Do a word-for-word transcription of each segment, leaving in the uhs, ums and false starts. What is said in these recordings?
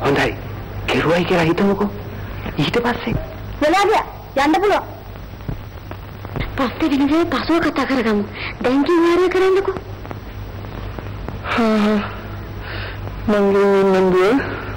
හොඳයි. කෙරුවයි කියලා හිතමුකෝ. ඊට පස්සේ වෙලා ගියා. යන්න පුළුවන්. පස්සේ වෙනදේ පසුව කතා කරගමු. දැන් කිව්වාරය කරන්නකෝ. හා මං නංගිය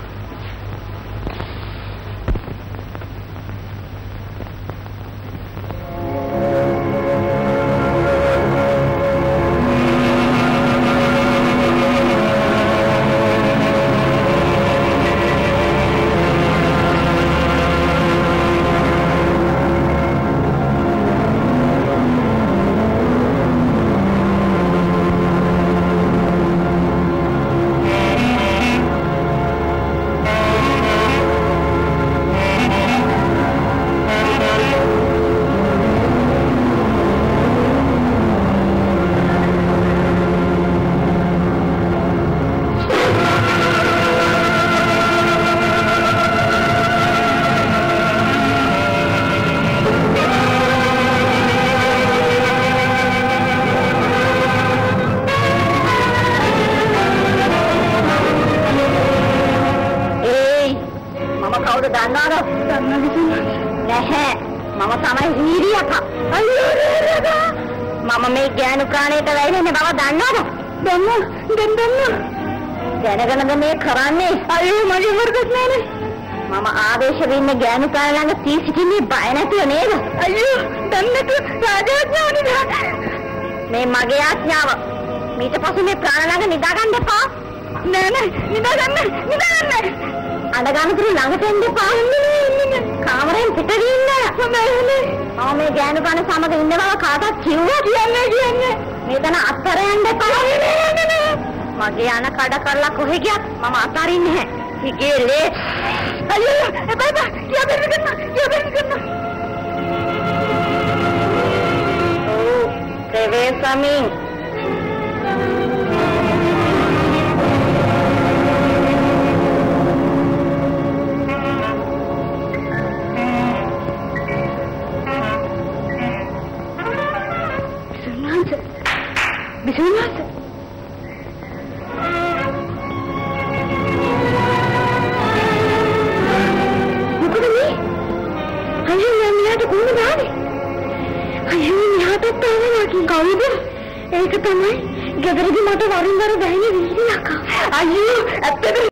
ගෑනු කාලා ළඟ තී සිටින්නේ බය නැතුව නේද? අයියෝ දැන්නට රාජාඥාවනේ. මේ මගේ ආඥාව. මීට පස්සේ මේ ප්‍රාණ ළඟ නිදා ගන්න එපා. නෑ නෑ නිදා ගන්න නිදා ගන්න. අඬ ගන්න තුරු ළඟට එන්න එපා. කාමරෙන් පිට ගින්න. හොඳයි. ආ මේ ගෑනු කන සමග ඉන්න බව කාටවත් කිව්වා කියන්නේ කියන්නේ. මේතන අත්තර යන්න එපා. මගේ අන කඩ කරලා කොහෙ ගියත් මම අතාරින්නේ නැහැ. හිගේ ලේ. අයියෝ එපා එපා කියා බෙන්න ගන්න කියා බෙන්න ගන්න. ඕ ප්‍රවේශමි. Bismillah. Bismillah. කවුද? ඒක තමයි ගෙදරදී මට වරින් වර බැහැනේ විහිළි අක්කා. අයියෝ ඇත්තද?